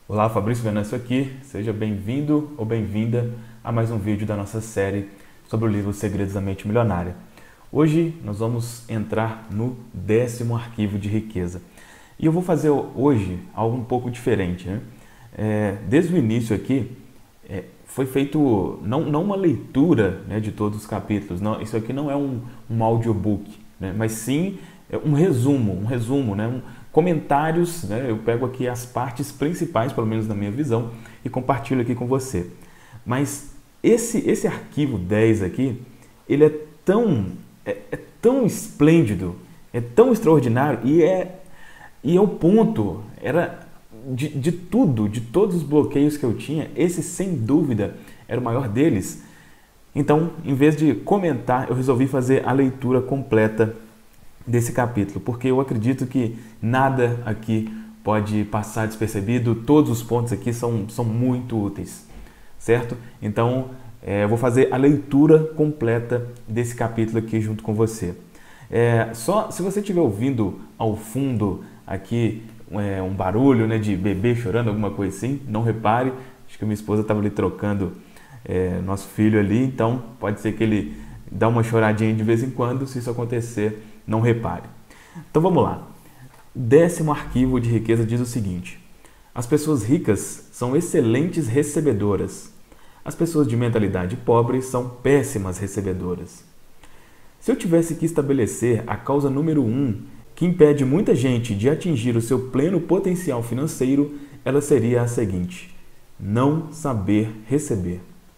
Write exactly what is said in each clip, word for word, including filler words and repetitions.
Olá, Fabrício Venâncio aqui. Seja bem-vindo ou bem-vinda a mais um vídeo da nossa série sobre o livro Segredos da Mente Milionária. Hoje nós vamos entrar no décimo arquivo de riqueza. E eu vou fazer hoje algo um pouco diferente, né? É, desde o início aqui, é, foi feito não, não uma leitura, né, de todos os capítulos. Não, isso aqui não é um, um audiobook, né, mas sim um resumo, um resumo, né, um, comentários, né, eu pego aqui as partes principais, pelo menos na minha visão, e compartilho aqui com você. Mas esse, esse arquivo dez aqui, ele é tão, é, é tão esplêndido, é tão extraordinário e é, e é o ponto, era de, de tudo, de todos os bloqueios que eu tinha, esse sem dúvida era o maior deles. Então, em vez de comentar, eu resolvi fazer a leitura completa desse capítulo, porque eu acredito que nada aqui pode passar despercebido, todos os pontos aqui são, são muito úteis, certo? Então, é, eu vou fazer a leitura completa desse capítulo aqui junto com você. É, só se você estiver ouvindo ao fundo aqui é, um barulho, né, de bebê chorando, alguma coisa assim, não repare, acho que minha esposa estava ali trocando é, nosso filho ali, então pode ser que ele dá uma choradinha de vez em quando. Se isso acontecer, não repare. Então vamos lá. O décimo arquivo de riqueza diz o seguinte: as pessoas ricas são excelentes recebedoras. As pessoas de mentalidade pobre são péssimas recebedoras. Se eu tivesse que estabelecer a causa número um que impede muita gente de atingir o seu pleno potencial financeiro, ela seria a seguinte: não saber receber.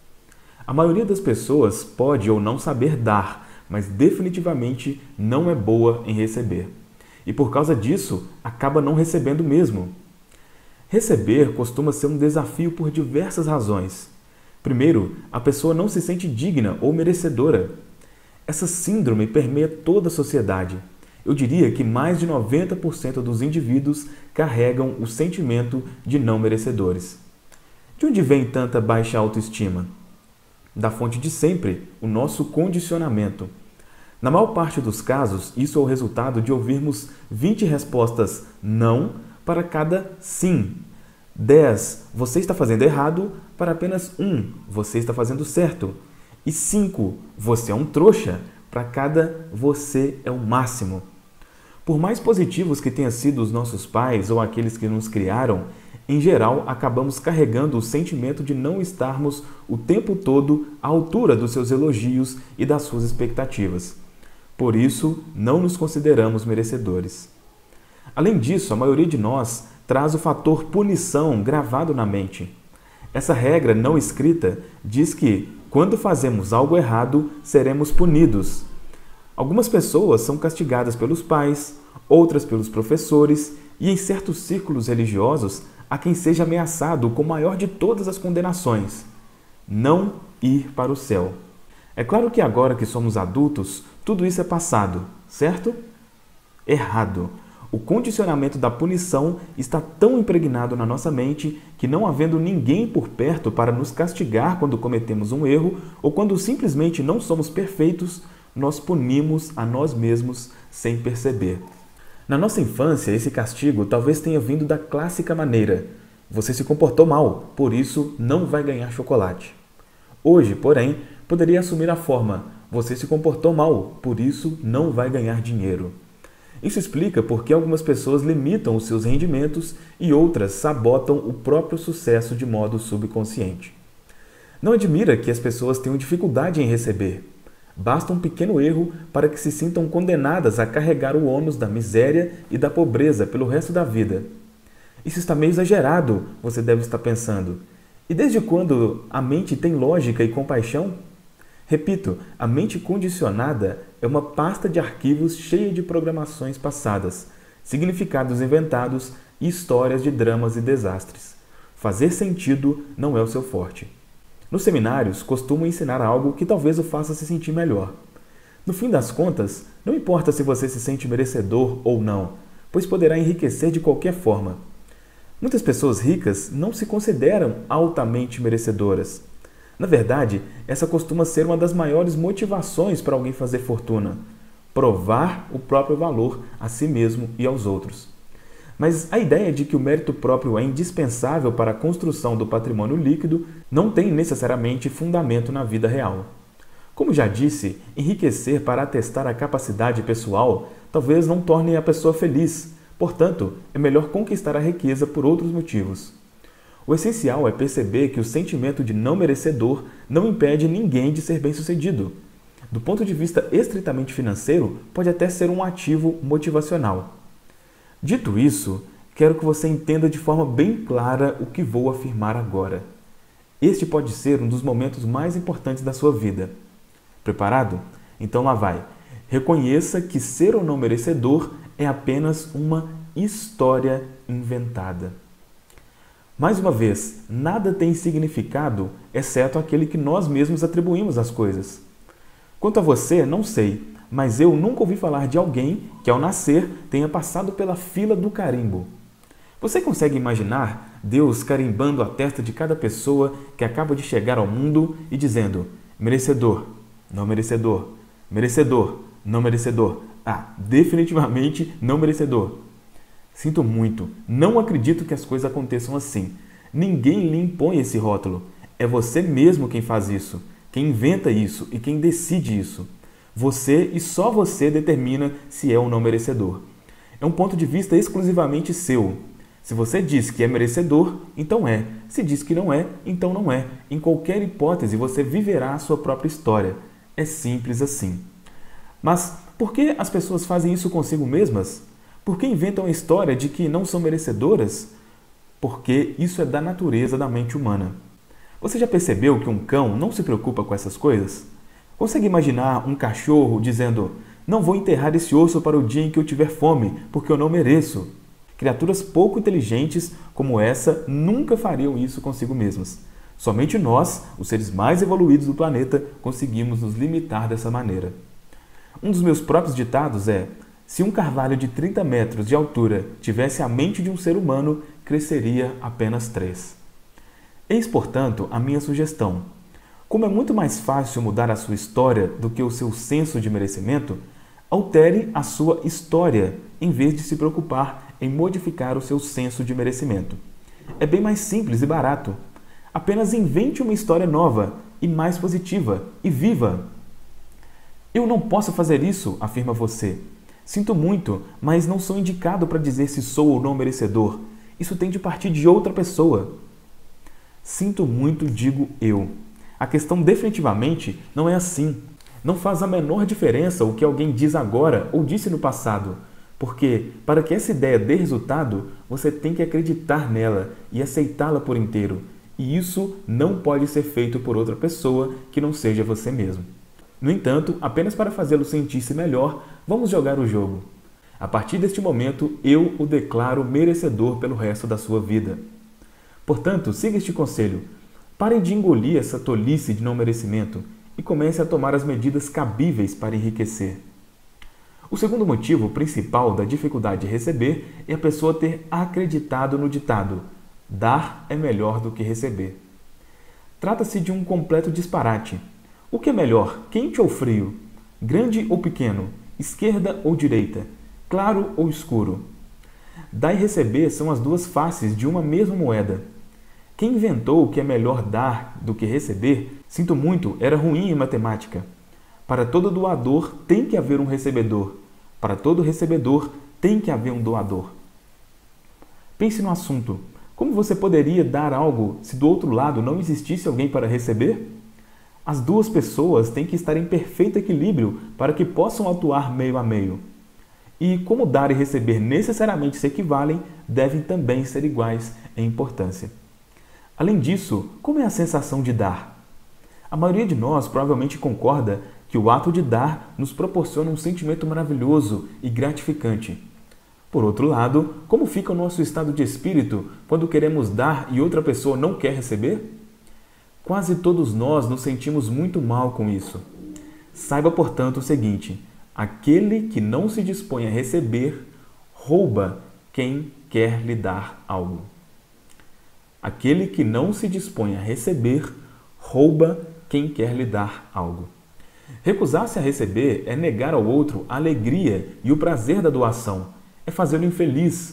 A maioria das pessoas pode ou não saber dar, mas definitivamente não é boa em receber. E por causa disso, acaba não recebendo mesmo. Receber costuma ser um desafio por diversas razões. Primeiro, a pessoa não se sente digna ou merecedora. Essa síndrome permeia toda a sociedade. Eu diria que mais de noventa por cento dos indivíduos carregam o sentimento de não merecedores. De onde vem tanta baixa autoestima? Da fonte de sempre, o nosso condicionamento. Na maior parte dos casos, isso é o resultado de ouvirmos vinte respostas não para cada sim. dez, você está fazendo errado, para apenas um, você está fazendo certo. E cinco, você é um trouxa, para cada você é o máximo. Por mais positivos que tenham sido os nossos pais ou aqueles que nos criaram, em geral, acabamos carregando o sentimento de não estarmos o tempo todo à altura dos seus elogios e das suas expectativas. Por isso, não nos consideramos merecedores. Além disso, a maioria de nós traz o fator punição gravado na mente. Essa regra não escrita diz que, quando fazemos algo errado, seremos punidos. Algumas pessoas são castigadas pelos pais, outras pelos professores e, em certos círculos religiosos, a quem seja ameaçado com a maior de todas as condenações: não ir para o céu. É claro que agora que somos adultos, tudo isso é passado, certo? Errado. O condicionamento da punição está tão impregnado na nossa mente que, não havendo ninguém por perto para nos castigar quando cometemos um erro ou quando simplesmente não somos perfeitos, nós punimos a nós mesmos sem perceber. Na nossa infância, esse castigo talvez tenha vindo da clássica maneira: você se comportou mal, por isso não vai ganhar chocolate. Hoje, porém, poderia assumir a forma: você se comportou mal, por isso não vai ganhar dinheiro. Isso explica por que algumas pessoas limitam os seus rendimentos e outras sabotam o próprio sucesso de modo subconsciente. Não admira que as pessoas tenham dificuldade em receber. Basta um pequeno erro para que se sintam condenadas a carregar o ônus da miséria e da pobreza pelo resto da vida. Isso está meio exagerado, você deve estar pensando. E desde quando a mente tem lógica e compaixão? Repito, a mente condicionada é uma pasta de arquivos cheia de programações passadas, significados inventados e histórias de dramas e desastres. Fazer sentido não é o seu forte. Nos seminários, costumo ensinar algo que talvez o faça se sentir melhor. No fim das contas, não importa se você se sente merecedor ou não, pois poderá enriquecer de qualquer forma. Muitas pessoas ricas não se consideram altamente merecedoras. Na verdade, essa costuma ser uma das maiores motivações para alguém fazer fortuna: provar o próprio valor a si mesmo e aos outros. Mas a ideia de que o mérito próprio é indispensável para a construção do patrimônio líquido não tem necessariamente fundamento na vida real. Como já disse, enriquecer para atestar a capacidade pessoal talvez não torne a pessoa feliz, portanto, é melhor conquistar a riqueza por outros motivos. O essencial é perceber que o sentimento de não merecedor não impede ninguém de ser bem-sucedido. Do ponto de vista estritamente financeiro, pode até ser um ativo motivacional. Dito isso, quero que você entenda de forma bem clara o que vou afirmar agora. Este pode ser um dos momentos mais importantes da sua vida. Preparado? Então lá vai. Reconheça que ser ou não merecedor é apenas uma história inventada. Mais uma vez, nada tem significado exceto aquele que nós mesmos atribuímos às coisas. Quanto a você, não sei, mas eu nunca ouvi falar de alguém que ao nascer tenha passado pela fila do carimbo. Você consegue imaginar Deus carimbando a testa de cada pessoa que acaba de chegar ao mundo e dizendo: merecedor, não merecedor, merecedor, não merecedor, ah, definitivamente não merecedor. Sinto muito, não acredito que as coisas aconteçam assim. Ninguém lhe impõe esse rótulo. É você mesmo quem faz isso, quem inventa isso e quem decide isso. Você e só você determina se é ou não merecedor. É um ponto de vista exclusivamente seu. Se você diz que é merecedor, então é. Se diz que não é, então não é. Em qualquer hipótese, você viverá a sua própria história. É simples assim. Mas por que as pessoas fazem isso consigo mesmas? Por que inventam a história de que não são merecedoras? Porque isso é da natureza da mente humana. Você já percebeu que um cão não se preocupa com essas coisas? Consegue imaginar um cachorro dizendo: não vou enterrar esse osso para o dia em que eu tiver fome, porque eu não mereço? Criaturas pouco inteligentes como essa nunca fariam isso consigo mesmas. Somente nós, os seres mais evoluídos do planeta, conseguimos nos limitar dessa maneira. Um dos meus próprios ditados é: se um carvalho de trinta metros de altura tivesse a mente de um ser humano, cresceria apenas três. Eis, portanto, a minha sugestão. Como é muito mais fácil mudar a sua história do que o seu senso de merecimento, altere a sua história em vez de se preocupar em modificar o seu senso de merecimento. É bem mais simples e barato. Apenas invente uma história nova e mais positiva e viva. Eu não posso fazer isso, afirma você. Sinto muito, mas não sou indicado para dizer se sou ou não merecedor. Isso tem de partir de outra pessoa. Sinto muito, digo eu. A questão definitivamente não é assim. Não faz a menor diferença o que alguém diz agora ou disse no passado, porque para que essa ideia dê resultado, você tem que acreditar nela e aceitá-la por inteiro. E isso não pode ser feito por outra pessoa que não seja você mesmo. No entanto, apenas para fazê-lo sentir-se melhor, vamos jogar o jogo. A partir deste momento, eu o declaro merecedor pelo resto da sua vida. Portanto, siga este conselho. Pare de engolir essa tolice de não merecimento e comece a tomar as medidas cabíveis para enriquecer. O segundo motivo principal da dificuldade de receber é a pessoa ter acreditado no ditado: dar é melhor do que receber. Trata-se de um completo disparate. O que é melhor, quente ou frio? Grande ou pequeno? Esquerda ou direita? Claro ou escuro? Dar e receber são as duas faces de uma mesma moeda. Quem inventou que é melhor dar do que receber, sinto muito, era ruim em matemática. Para todo doador tem que haver um recebedor. Para todo recebedor tem que haver um doador. Pense no assunto. Como você poderia dar algo se do outro lado não existisse alguém para receber? As duas pessoas têm que estar em perfeito equilíbrio para que possam atuar meio a meio. E como dar e receber necessariamente se equivalem, devem também ser iguais em importância. Além disso, como é a sensação de dar? A maioria de nós provavelmente concorda que o ato de dar nos proporciona um sentimento maravilhoso e gratificante. Por outro lado, como fica o nosso estado de espírito quando queremos dar e outra pessoa não quer receber? Quase todos nós nos sentimos muito mal com isso. Saiba, portanto, o seguinte: aquele que não se dispõe a receber, rouba quem quer lhe dar algo. Aquele que não se dispõe a receber, rouba quem quer lhe dar algo. Recusar-se a receber é negar ao outro a alegria e o prazer da doação, é fazê-lo infeliz.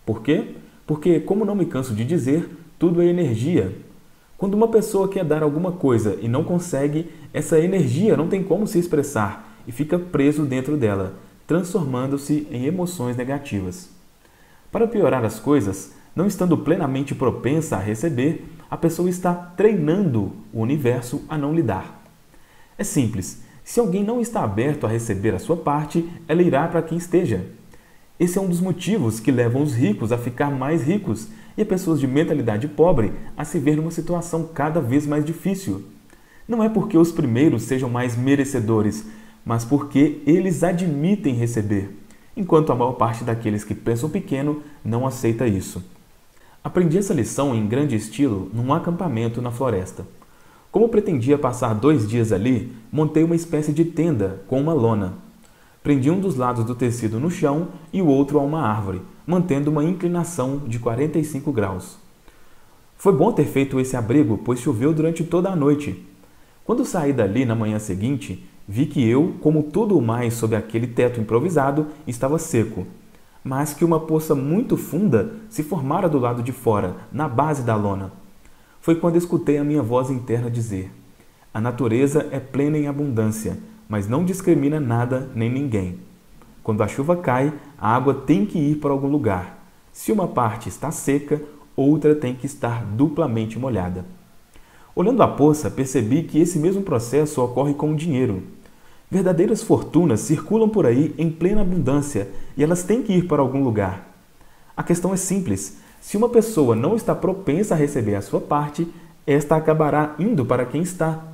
Por quê? Porque, como não me canso de dizer, tudo é energia. Quando uma pessoa quer dar alguma coisa e não consegue, essa energia não tem como se expressar e fica preso dentro dela, transformando-se em emoções negativas. Para piorar as coisas, não estando plenamente propensa a receber, a pessoa está treinando o universo a não lhe dar. É simples. Se alguém não está aberto a receber a sua parte, ela irá para quem esteja. Esse é um dos motivos que levam os ricos a ficar mais ricos e pessoas de mentalidade pobre a se ver numa situação cada vez mais difícil. Não é porque os primeiros sejam mais merecedores, mas porque eles admitem receber, enquanto a maior parte daqueles que pensam pequeno não aceita isso. Aprendi essa lição em grande estilo num acampamento na floresta. Como pretendia passar dois dias ali, montei uma espécie de tenda com uma lona. Prendi um dos lados do tecido no chão e o outro a uma árvore, mantendo uma inclinação de quarenta e cinco graus. Foi bom ter feito esse abrigo, pois choveu durante toda a noite. Quando saí dali na manhã seguinte, vi que eu, como tudo o mais sob aquele teto improvisado, estava seco, mas que uma poça muito funda se formara do lado de fora, na base da lona. Foi quando escutei a minha voz interna dizer: a natureza é plena em abundância, mas não discrimina nada nem ninguém. Quando a chuva cai, a água tem que ir para algum lugar. Se uma parte está seca, outra tem que estar duplamente molhada. Olhando a poça, percebi que esse mesmo processo ocorre com o dinheiro. Verdadeiras fortunas circulam por aí em plena abundância e elas têm que ir para algum lugar. A questão é simples. Se uma pessoa não está propensa a receber a sua parte, esta acabará indo para quem está.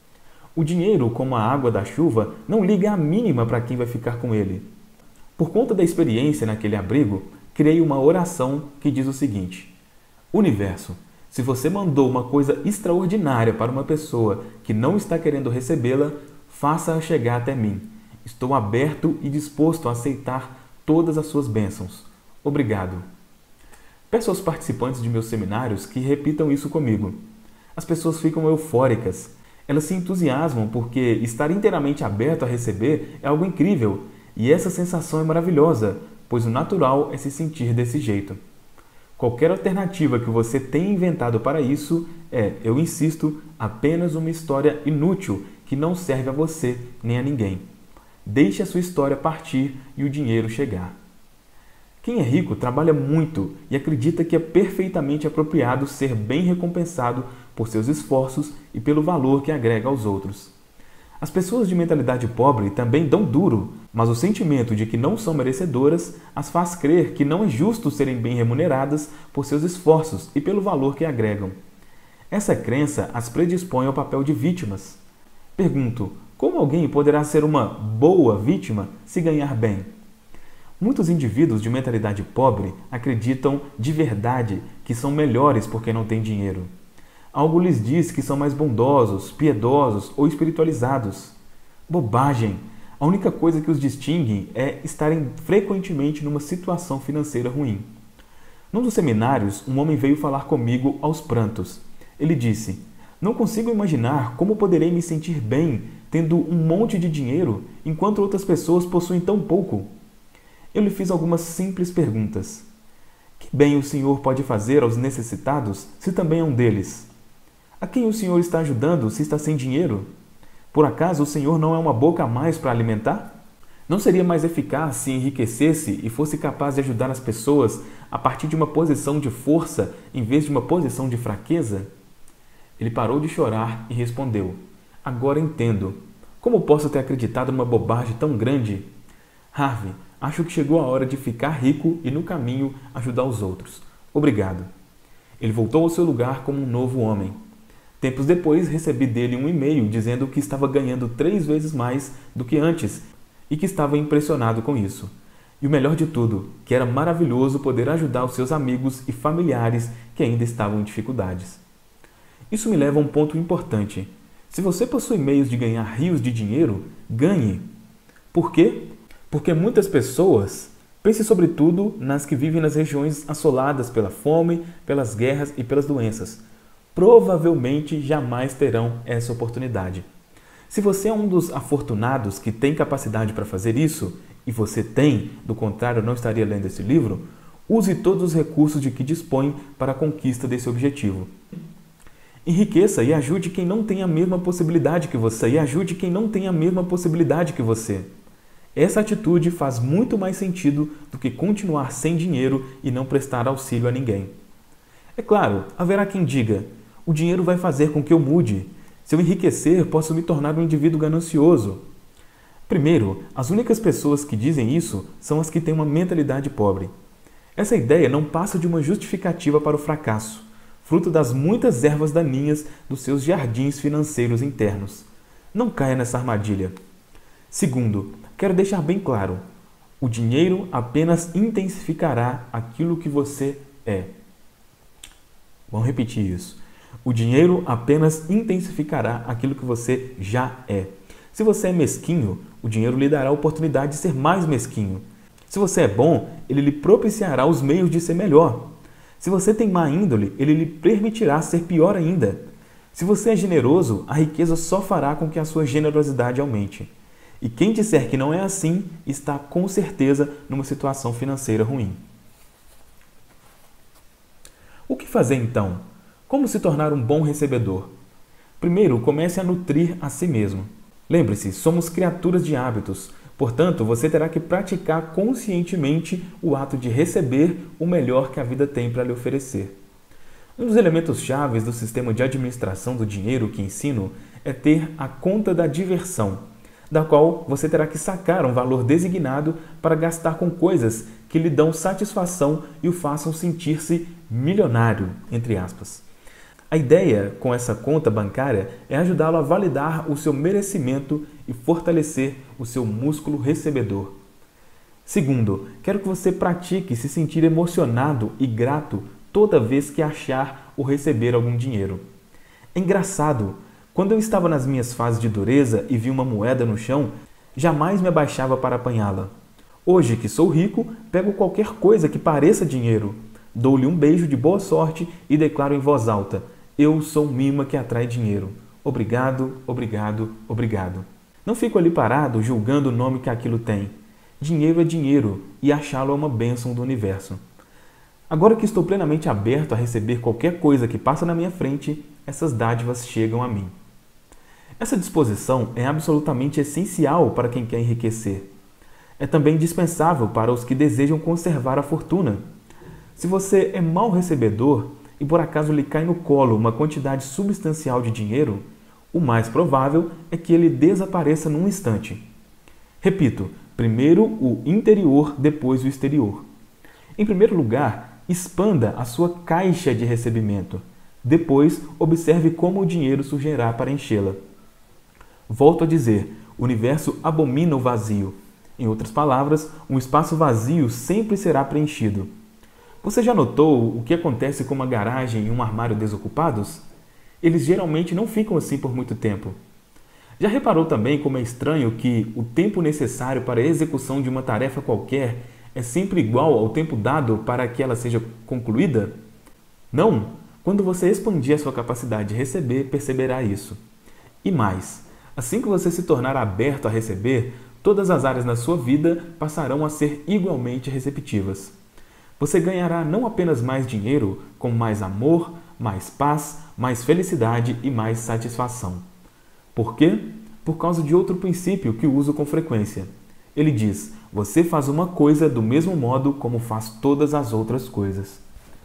O dinheiro, como a água da chuva, não liga a mínima para quem vai ficar com ele. Por conta da experiência naquele abrigo, criei uma oração que diz o seguinte: Universo, se você mandou uma coisa extraordinária para uma pessoa que não está querendo recebê-la, faça-a chegar até mim. Estou aberto e disposto a aceitar todas as suas bênçãos. Obrigado. Peço aos participantes de meus seminários que repitam isso comigo. As pessoas ficam eufóricas. Elas se entusiasmam porque estar inteiramente aberto a receber é algo incrível. E essa sensação é maravilhosa, pois o natural é se sentir desse jeito. Qualquer alternativa que você tenha inventado para isso é, eu insisto, apenas uma história inútil que não serve a você nem a ninguém. Deixe a sua história partir e o dinheiro chegar. Quem é rico trabalha muito e acredita que é perfeitamente apropriado ser bem recompensado por seus esforços e pelo valor que agrega aos outros. As pessoas de mentalidade pobre também dão duro, mas o sentimento de que não são merecedoras as faz crer que não é justo serem bem remuneradas por seus esforços e pelo valor que agregam. Essa crença as predispõe ao papel de vítimas. Pergunto, como alguém poderá ser uma boa vítima se ganhar bem? Muitos indivíduos de mentalidade pobre acreditam de verdade que são melhores porque não têm dinheiro. Algo lhes diz que são mais bondosos, piedosos ou espiritualizados. Bobagem! A única coisa que os distingue é estarem frequentemente numa situação financeira ruim. Num dos seminários, um homem veio falar comigo aos prantos. Ele disse: não consigo imaginar como poderei me sentir bem tendo um monte de dinheiro enquanto outras pessoas possuem tão pouco. Eu lhe fiz algumas simples perguntas. Que bem o senhor pode fazer aos necessitados se também é um deles? A quem o senhor está ajudando se está sem dinheiro? Por acaso o senhor não é uma boca a mais para alimentar? Não seria mais eficaz se enriquecesse e fosse capaz de ajudar as pessoas a partir de uma posição de força em vez de uma posição de fraqueza? Ele parou de chorar e respondeu: agora entendo. Como posso ter acreditado numa bobagem tão grande? Harvey, acho que chegou a hora de ficar rico e, no caminho, ajudar os outros. Obrigado. Ele voltou ao seu lugar como um novo homem. Tempos depois, recebi dele um e-mail dizendo que estava ganhando três vezes mais do que antes e que estava impressionado com isso. E o melhor de tudo, que era maravilhoso poder ajudar os seus amigos e familiares que ainda estavam em dificuldades. Isso me leva a um ponto importante. Se você possui meios de ganhar rios de dinheiro, ganhe. Por quê? Porque muitas pessoas, pense sobretudo nas que vivem nas regiões assoladas pela fome, pelas guerras e pelas doenças, provavelmente jamais terão essa oportunidade. Se você é um dos afortunados que tem capacidade para fazer isso, e você tem, do contrário não estaria lendo esse livro, Use todos os recursos de que dispõe para a conquista desse objetivo. Enriqueça e ajude quem não tem a mesma possibilidade que você, e ajude quem não tem a mesma possibilidade que você. Essa atitude faz muito mais sentido do que continuar sem dinheiro e não prestar auxílio a ninguém. É claro, haverá quem diga: o dinheiro vai fazer com que eu mude. Se eu enriquecer, posso me tornar um indivíduo ganancioso. Primeiro, as únicas pessoas que dizem isso são as que têm uma mentalidade pobre. Essa ideia não passa de uma justificativa para o fracasso, fruto das muitas ervas daninhas dos seus jardins financeiros internos. Não caia nessa armadilha. Segundo, quero deixar bem claro: o dinheiro apenas intensificará aquilo que você é. Vamos repetir isso. O dinheiro apenas intensificará aquilo que você já é. Se você é mesquinho, o dinheiro lhe dará a oportunidade de ser mais mesquinho. Se você é bom, ele lhe propiciará os meios de ser melhor. Se você tem má índole, ele lhe permitirá ser pior ainda. Se você é generoso, a riqueza só fará com que a sua generosidade aumente. E quem disser que não é assim, está com certeza numa situação financeira ruim. O que fazer então? Como se tornar um bom recebedor? Primeiro, comece a nutrir a si mesmo. Lembre-se, somos criaturas de hábitos, portanto, você terá que praticar conscientemente o ato de receber o melhor que a vida tem para lhe oferecer. Um dos elementos chaves do sistema de administração do dinheiro que ensino é ter a conta da diversão, da qual você terá que sacar um valor designado para gastar com coisas que lhe dão satisfação e o façam sentir-se milionário, entre aspas. A ideia com essa conta bancária é ajudá-lo a validar o seu merecimento e fortalecer o seu músculo recebedor. Segundo, quero que você pratique se sentir emocionado e grato toda vez que achar ou receber algum dinheiro. É engraçado, quando eu estava nas minhas fases de dureza e vi uma moeda no chão, jamais me abaixava para apanhá-la. Hoje que sou rico, pego qualquer coisa que pareça dinheiro, dou-lhe um beijo de boa sorte e declaro em voz alta: eu sou um imã que atrai dinheiro. Obrigado, obrigado, obrigado. Não fico ali parado julgando o nome que aquilo tem. Dinheiro é dinheiro e achá-lo é uma bênção do universo. Agora que estou plenamente aberto a receber qualquer coisa que passa na minha frente, essas dádivas chegam a mim. Essa disposição é absolutamente essencial para quem quer enriquecer. É também indispensável para os que desejam conservar a fortuna. Se você é mau recebedor e por acaso lhe cai no colo uma quantidade substancial de dinheiro, o mais provável é que ele desapareça num instante. Repito, primeiro o interior, depois o exterior. Em primeiro lugar, expanda a sua caixa de recebimento. Depois, observe como o dinheiro surgirá para enchê-la. Volto a dizer, o universo abomina o vazio. Em outras palavras, um espaço vazio sempre será preenchido. Você já notou o que acontece com uma garagem e um armário desocupados? Eles geralmente não ficam assim por muito tempo. Já reparou também como é estranho que o tempo necessário para a execução de uma tarefa qualquer é sempre igual ao tempo dado para que ela seja concluída? Não! Quando você expandir a sua capacidade de receber, perceberá isso. E mais, assim que você se tornar aberto a receber, todas as áreas na sua vida passarão a ser igualmente receptivas. Você ganhará não apenas mais dinheiro, como mais amor, mais paz, mais felicidade e mais satisfação. Por quê? Por causa de outro princípio que uso com frequência. Ele diz: você faz uma coisa do mesmo modo como faz todas as outras coisas.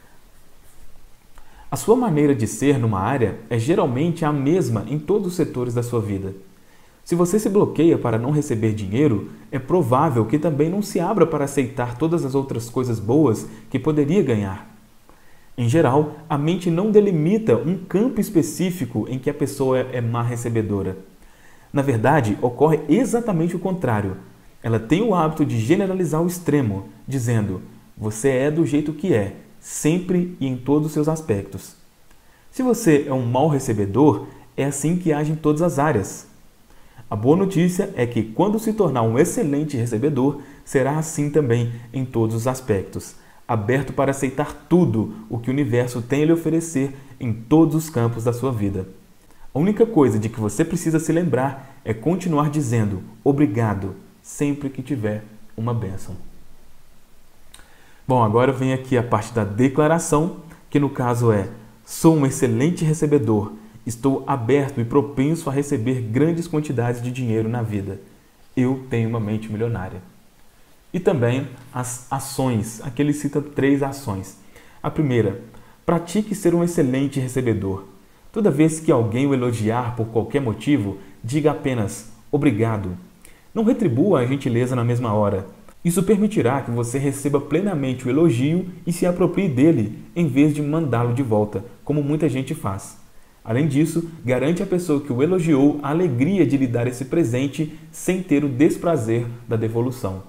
A sua maneira de ser numa área é geralmente a mesma em todos os setores da sua vida. Se você se bloqueia para não receber dinheiro, é provável que também não se abra para aceitar todas as outras coisas boas que poderia ganhar. Em geral, a mente não delimita um campo específico em que a pessoa é má recebedora. Na verdade, ocorre exatamente o contrário. Ela tem o hábito de generalizar o extremo, dizendo: você é do jeito que é, sempre e em todos os seus aspectos. Se você é um mau recebedor, é assim que age em todas as áreas. A boa notícia é que, quando se tornar um excelente recebedor, será assim também em todos os aspectos, aberto para aceitar tudo o que o universo tem a lhe oferecer em todos os campos da sua vida. A única coisa de que você precisa se lembrar é continuar dizendo obrigado sempre que tiver uma bênção. Bom, agora vem aqui a parte da declaração, que no caso é: sou um excelente recebedor, estou aberto e propenso a receber grandes quantidades de dinheiro na vida. Eu tenho uma mente milionária. E também as ações. Aqui ele cita três ações. A primeira: pratique ser um excelente recebedor. Toda vez que alguém o elogiar por qualquer motivo, diga apenas obrigado. Não retribua a gentileza na mesma hora. Isso permitirá que você receba plenamente o elogio e se aproprie dele, em vez de mandá-lo de volta, como muita gente faz. Além disso, garante à pessoa que o elogiou a alegria de lhe dar esse presente sem ter o desprazer da devolução.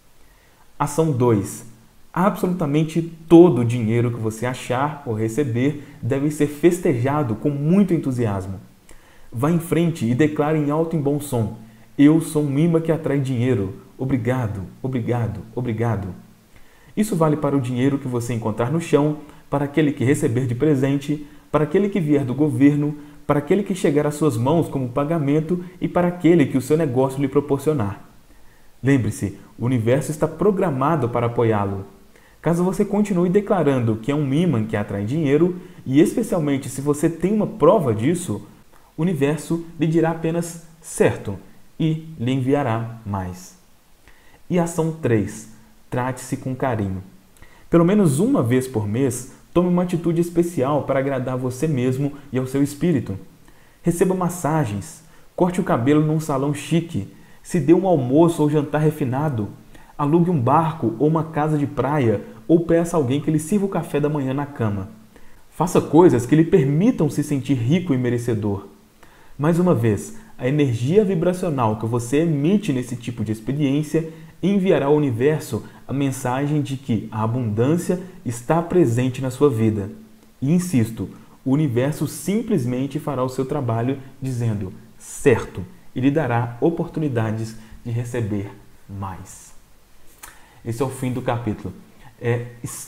Ação dois. Absolutamente todo o dinheiro que você achar ou receber deve ser festejado com muito entusiasmo. Vá em frente e declare em alto e bom som: eu sou um imã que atrai dinheiro. Obrigado, obrigado, obrigado. Isso vale para o dinheiro que você encontrar no chão, para aquele que receber de presente, para aquele que vier do governo, para aquele que chegar às suas mãos como pagamento e para aquele que o seu negócio lhe proporcionar. Lembre-se, o universo está programado para apoiá-lo. Caso você continue declarando que é um imã que atrai dinheiro, e especialmente se você tem uma prova disso, o universo lhe dirá apenas certo e lhe enviará mais. E ação três. Trate-se com carinho. Pelo menos uma vez por mês, tome uma atitude especial para agradar você mesmo e ao seu espírito. Receba massagens, corte o cabelo num salão chique, se dê um almoço ou jantar refinado, alugue um barco ou uma casa de praia ou peça a alguém que lhe sirva o café da manhã na cama. Faça coisas que lhe permitam se sentir rico e merecedor. Mais uma vez, a energia vibracional que você emite nesse tipo de experiência enviará ao universo a mensagem de que a abundância está presente na sua vida. E insisto, o universo simplesmente fará o seu trabalho dizendo certo e lhe dará oportunidades de receber mais. Esse é o fim do capítulo. É,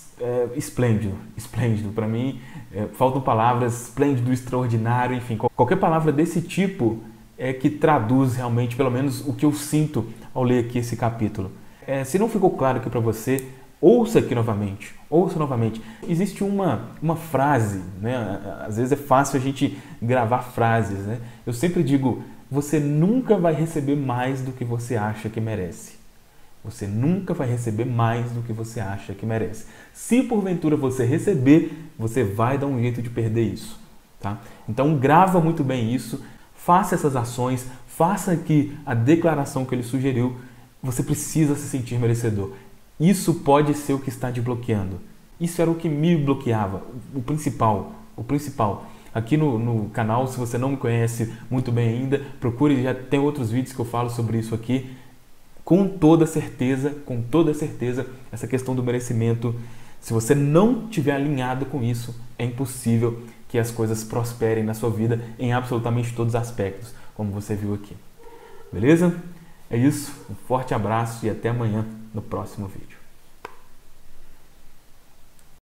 é esplêndido, esplêndido. Para mim, é, faltam palavras, esplêndido, extraordinário, enfim. Qualquer palavra desse tipo é que traduz realmente, pelo menos, o que eu sinto ao ler aqui esse capítulo. É, se não ficou claro aqui para você, ouça aqui novamente, ouça novamente. Existe uma, uma frase, né? Às vezes é fácil a gente gravar frases, né? Eu sempre digo: você nunca vai receber mais do que você acha que merece. Você nunca vai receber mais do que você acha que merece. Se porventura você receber, você vai dar um jeito de perder isso, tá? Então grava muito bem isso, faça essas ações, faça aqui a declaração que ele sugeriu. Você precisa se sentir merecedor. Isso pode ser o que está te bloqueando. Isso era o que me bloqueava, o principal, o principal. Aqui no, no canal, se você não me conhece muito bem ainda, procure, já tem outros vídeos que eu falo sobre isso aqui. Com toda certeza, com toda certeza, essa questão do merecimento, se você não estiver alinhado com isso, é impossível que as coisas prosperem na sua vida em absolutamente todos os aspectos, como você viu aqui. Beleza? É isso, um forte abraço e até amanhã no próximo vídeo.